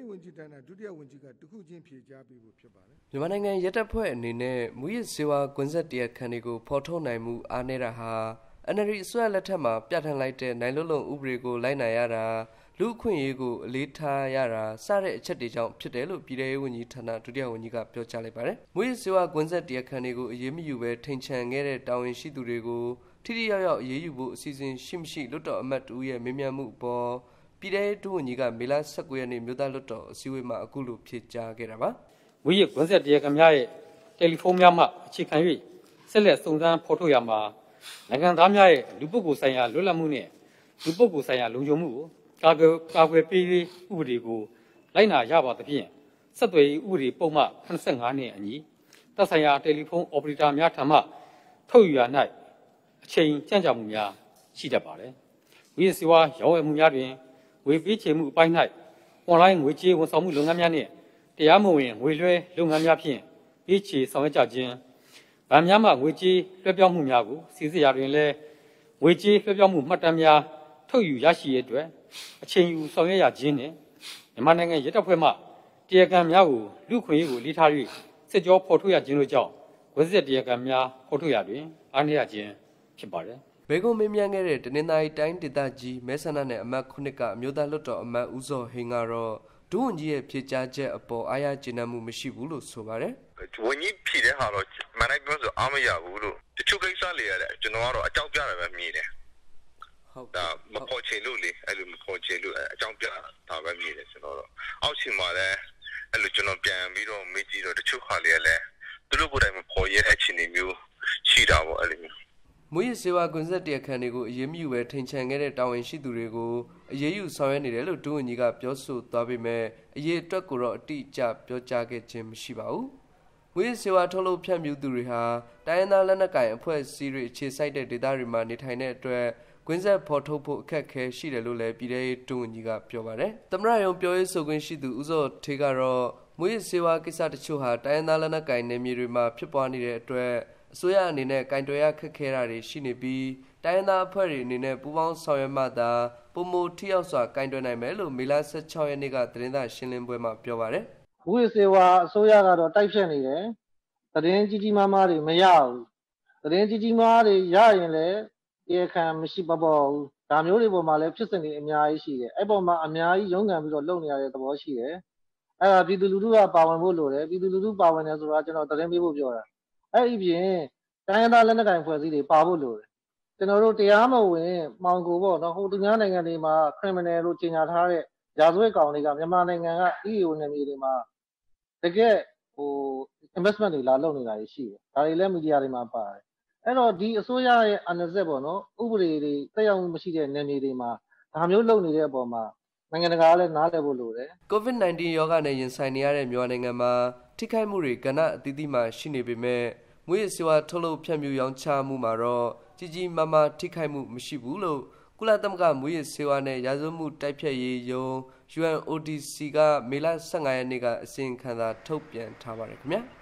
မြန်မာနိုင်ငံရဲတပ်ဖွဲ့အနေနဲ့မူရစ်ဆေးဝါးကွင်းဆက်တရားခံတွေကိုဖော်ထုတ်နိုင်မှုအားနည်းတာဟာ NLD အစိုးရလက်ထက်မှာပြဋ္ဌာန်းလိုက်တဲ့နိုင်လွတ်လုံဥပဒေကိုလိုက်နာရတာလူအခွင့်အရေးကိုအလေးထားရတာစတဲ့အချက်တွေကြောင့်ဖြစ်တယ်လို့ပြည်ထောင်ရေးဝန်ကြီးဌာနဒုတိယဝန်ကြီးကပြောကြားလိုက်ပါတယ်။မူရစ်ဆေးဝါးကွင်းဆက်တရားခံတွေကိုအရေးမယူဘဲထိန်ချန်ခဲ့တဲ့တာဝန်ရှိသူတွေကိုထိထိရောက်ရောက်အရေးယူဖို့အစီအစဉ်ရှိမရှိလွတ်တော်အမတ်တူရဲ့မေးမြန်းမှုအပေါ်ပြည်ထောင်ရေးဒုဝန်ကြီးကမေလ19ရက်နေ့မြို့သားလွတ်တော်အစည်းအဝေးမှာအခုလိုဖြေကြားခဲ့တာပါ။မူရစ်ကွင်းဆက်တရားခံများရဲ့တယ်လီဖုန်းများမှအခြေခံ၍ဆက်လက်စုံစမ်းဖော်ထုတ်ရမှာနိုင်ငံသားများရဲ့လူပုဂ္ဂိုလ်ဆိုင်ရာလွတ်လပ်မှုနဲ့လူပုဂ္ဂိုလ်ဆိုင်ရာလုံခြုံမှုကိုကာကွယ်ပေးရေးဥပဒေကိုလိုက်နာရပါသဖြင့်ဆက်သွယ်ရေးဥပဒေပုံမှန်85နဲ့အညီသက်ဆိုင်ရာတယ်လီဖုန်းအော်ပရေတာများထံမှထုတ်ယူရ၌အချိန်ကြန့်ကြာမှုများရှိတတ်ပါတယ်။မူရစ်ဆေးဝါးရောင်းဝယ်မှုများတွင်ငွေပေးချေမှုအပိုင်း၌အွန်လိုင်းငွေကြေးဝန်ဆောင်မှုလုပ်ငန်းများနှင့်တရားမဝင်ငွေလွှဲလုပ်ငန်းများဖြင့်ပေးချေဆောင်ရွက်ကြခြင်းဗန်များမှငွေကြေးလွှဲပြောင်းမှုများကိုစီစစ်ရာတွင်လည်းငွေကြေးလွှဲပြောင်းမှုမှတ်တမ်းများထုတ်ယူရရှိရတဲ့အတွက်အချိန်ယူဆောင်ရွက်ရခြင်းနှင့်မြန်မာနိုင်ငံရဲတပ်ဖွဲ့မှတရားခံများကိုလူခွင့်ရေးကိုလေးထား၍စစ်ကြောဖော်ထုတ်ရခြင်းတို့ကြောင့်ဝက်ဆက်တရားခံများဖော်ထုတ်ရတွင်အားနည်းရခြင်းဖြစ်ပါတယ်။ဘေကုံမင်းမြန်းခဲ့တဲ့တနင်္သာရီတိုင်းဒေသကြီးမဲဆန္ဒနယ်အမတ်9ကအမျိုးသားလွှတ်တော်အမတ်ဦးစောဟိန်ကတော့ဒုဝန်ကြီးရဲ့ဖြေကြားချက်အပေါ်အားရကျေနပ်မှုမရှိဘူးလို့ဆိုပါတယ်။ဝန်ကြီးဖြေတဲ့ဟာတော့မနိုင်ပြောဆိုအားမရဘူးလို့တချို့ကိစ္စလေးရတယ်ကျွန်တော်ကတော့အကြောင်းပြတယ်ပဲမြင်တယ်။ဟုတ်ဒါမပေါ်ချေလို့လေအဲ့လိုမပေါ်ချေလို့အကြောင်းပြတာပဲမြင်တယ်ကျွန်တော်တော့အောက်ချင်ပါလဲအဲ့လိုကျွန်တော်ပြန်ပြီးတော့မေးကြည့်တော့တချို့ခါလေးလည်းသူတို့ကိုယ်တိုင်မပေါ်ရတဲ့အခြေအနေမျိုးရှိတာပေါ့အဲ့လိုမျိုးမူရစ်ဆေးဝါးကွန်ဆက်တရားခံတွေကိုအရေးမယူပဲထိန်ချန်ခဲ့တဲ့တာဝန်ရှိသူတွေကိုအရေးယူဆောင်ရွက်နေတယ်လို့ဒုဝန်ကြီးကပြောဆိုသွားပေမဲ့အရေးအတွက်ကိုတော့အတိအကျပြောကြားခဲ့ခြင်းမရှိပါဘူး။မူရစ်ဆေးဝါးထုတ်လုပ်ဖြန့်ဖြူးသူတွေဟာတိုင်းရင်းသားလက်နက်ကိုင်အဖွဲ့အစည်းတွေအခြေစိုက်တဲ့ဒေသတွေမှာနေထိုင်တဲ့အတွက်ကွင်းဆက်ဖော်ထုတ်ဖို့အခက်အခဲရှိတယ်လို့လည်းပြည်ထောင်ရေးဒုဝန်ကြီးကပြောပါတယ်။သမ္မတရုံးပြောရေးဆိုခွင့်ရှိသူဦးစောထေးကတော့မူရစ်ဆေးဝါးကိစ္စတချို့ဟာတိုင်းရင်းသားလက်နက်ကိုင်နယ်မြေတွေမှာဖြစ်ပွားနေတဲ့အတွက်အစိုးရအနေနဲ့ကင်တွယ်ရခက်ခဲတာတွေရှိနေပြီးတိုင်းရင်းသားအဖွဲ့တွေအနေနဲ့ပူးပေါင်းဆောင်ရွက်မှသာပုံမထိရောက်စွာကင်တွယ်နိုင်မယ်လို့မေလ16ရက်နေ့ကသတင်းစာရှင်းလင်းပွဲမှာပြောပါတယ်။မူရစ်ဆေးဝါးအစိုးရကတော့တိုက်ဖြတ်နေတယ်။သတင်းကြီးကြီးမားမားတွေမရဘူး။သတင်းကြီးကြီးမားတွေရရင်လည်းတရားခံမရှိပါဘူး။ဒါမျိုးတွေပေါ်မှာလည်းဖြစ်စဉ်တွေအများကြီးရှိတယ်။အဲ့ပေါ်မှာအများကြီးရုန်းကန်ပြီးတော့လုပ်နေရတဲ့သဘောရှိတယ်။အဲ့ဒါပြည်သူလူထုကပါဝင်ဖို့လိုတယ်။ပြည်သူလူထုပါဝင်တယ်ဆိုတာကျွန်တော်သတင်းပေးဖို့ပြောတာ။အဲ့ဒီပြင်တိုင်းရင်းသားလက်နက်ကိုင်ဖွဲ့စည်းတွေပါဖို့လိုတယ်။ကျွန်တော်တို့တရားမဝင်မှောင်ကိုပေါ့နော်ဟိုသူများနိုင်ငံတွေမှာ criminal လို့ကြေညာထားတဲ့ရာဇဝတ်ကောင်တွေကမြန်မာနိုင်ငံက EU နယ်မြေတွေမှာတကယ်investment တွေလာလုပ်နေတာရှိတယ်။ဒါတွေလည်းမီဒီယာတွေမှာပါတယ်။အဲ့တော့ဒီအစိုးရရဲ့အနက်ဆက်ပေါ့နော်ဥပဒေတွေတက်ရောက်မှုမရှိတဲ့နယ်မြေတွေမှာဒါမျိုးလုပ်နေတဲ့အပေါ်မှာနိုင်ငံတကာကလည်းနားလည်ဖို့လိုတယ်။ COVID-19 ရောဂါနဲ့ရင်ဆိုင်နေရတဲ့မြန်မာနိုင်ငံမှာထိခိုက်မှုတွေကဏ္ဍအသီးသီးမှာရှိနေပေမဲ့မူရစ်ဆေးဝါးထုတ်လုပ်ဖြန့်ဖြူးရောင်းချမှုမှာတော့ကြီးကြီးမားမားထိခိုက်မှုမရှိဘူးလို့ကုလသမဂ္ဂမူရစ်ဆေးဝါးနဲ့ရာဇဝတ်မှုတိုက်ဖျက်ရေးရုံး UNODC ကမေလ15ရက်နေ့ကအစီရင်ခံစာထုတ်ပြန်ထားပါတယ်ခင်ဗျာ။